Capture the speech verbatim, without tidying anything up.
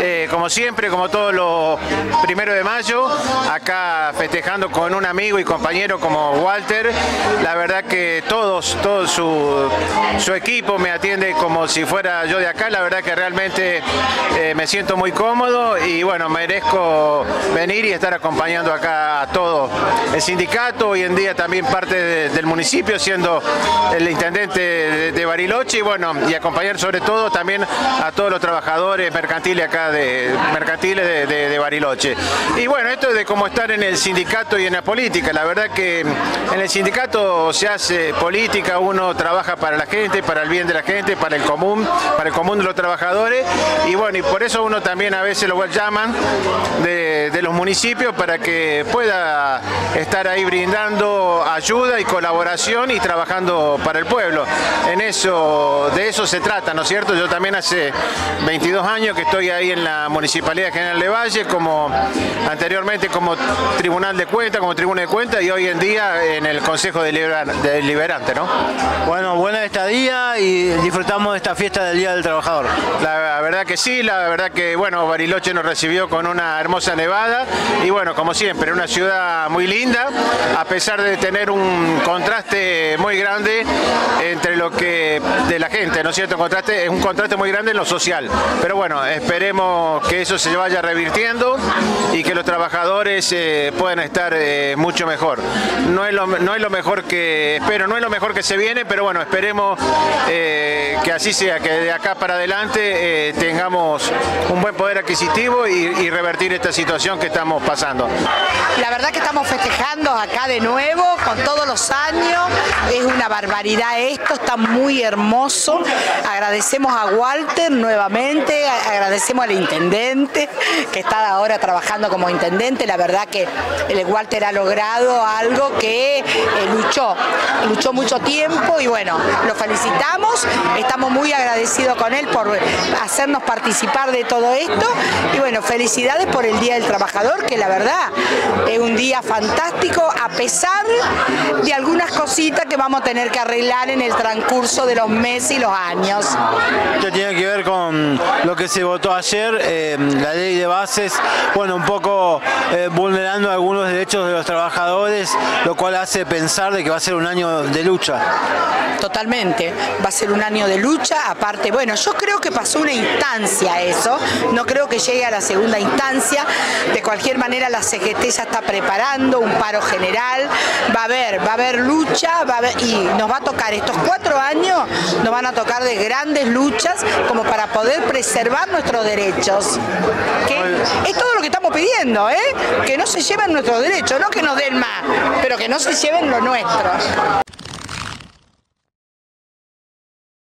eh, como siempre, como todos los primeros de mayo, acá festejando con un amigo y compañero como Walter. La verdad que todos, todo su, su equipo me atiende como si fuera yo de acá. La verdad que realmente eh, me siento muy cómodo y bueno, merezco venir y estar acompañando acá a todo el sindicato, hoy en día también parte de, del municipio, siendo el intendente de, de Bariloche, y bueno, y acompañar sobre todo también a todos los trabajadores mercantiles acá de mercantiles de, de, de Bariloche. Y bueno, esto de cómo estar en el sindicato y en la política, la verdad que en el sindicato se hace política, uno trabaja para la gente, para el bien de la gente, para el común, para el común de los trabajadores, y bueno, y por eso uno también a veces lo llaman de, de los municipios para que pueda estar ahí brindando ayuda y colaboración y trabajando para el pueblo. En eso, de eso se trata, ¿no es cierto? Yo también hace veintidós años que estoy ahí en la Municipalidad General de Valle, como anteriormente como Tribunal de Cuentas, como Tribuna de Cuentas, y hoy en día en el Consejo Deliberante, ¿no? Bueno, buena estadía y disfrutamos de esta fiesta del Día del Trabajador. La verdad que sí, la verdad que bueno, Bariloche nos recibió con una hermosa nevada y bueno, como siempre, una ciudad muy linda, a pesar de tener un contraste muy grande entre lo que de la gente, ¿no es cierto? Contraste, es un contraste muy grande en lo social, pero bueno, esperemos que eso se vaya revirtiendo y que los trabajadores eh, puedan estar eh, mucho mejor. No es, lo, no es lo mejor que espero, no es lo mejor que se viene, pero bueno, esperemos eh, que así sea, que de acá para adelante eh, tengamos un buen poder adquisitivo y, y revertir esta situación que estamos pasando. La verdad que estamos festejando acá de nuevo, con todos los años, es una barbaridad esto, está muy hermoso. Agradecemos a Walter nuevamente, agradecemos al intendente que está ahora trabajando como intendente. La verdad que el Walter ha logrado algo que eh, luchó, luchó mucho tiempo y bueno, lo felicitamos, estamos muy agradecidos con él por hacernos participar de todo esto y bueno, felicidades por el Día del Trabajador, que la verdad es un día fantástico a pesar de algunas cositas que vamos a tener que arreglar en el transcurso de los meses y los años. Esto tiene que ver con lo que se votó ayer, eh, la ley de bases, bueno, un poco eh, vulnerando algunos derechos de los trabajadores, lo cual hace pensar de que va a ser un año de lucha. Totalmente, va a ser un año de lucha, aparte, bueno, yo creo que pasó una instancia eso, no creo que llegue a la segunda instancia, de cualquier manera la C G T ya está preparando un paro general, va a haber, va a haber lucha, va a haber, y nos va a tocar estos cuatro años, nos van a tocar de grandes luchas como para poder preservar nuestros derechos, que es todo lo que estamos pidiendo, ¿eh? Que no se lleven nuestros derechos, no que nos den más, pero que no se lleven lo nuestro.